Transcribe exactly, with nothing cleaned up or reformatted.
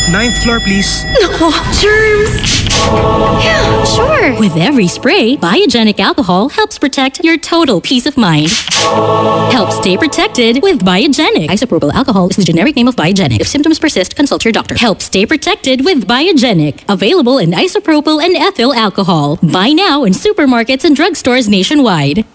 Ninth floor, please. Nako, germs. Yeah, sure. With every spray, Biogenic Alcohol helps protect your total peace of mind. Help stay protected with Biogenic. Isopropyl Alcohol is the generic name of Biogenic. If symptoms persist, consult your doctor. Help stay protected with Biogenic. Available in isopropyl and ethyl alcohol. Buy now in supermarkets and drugstores nationwide.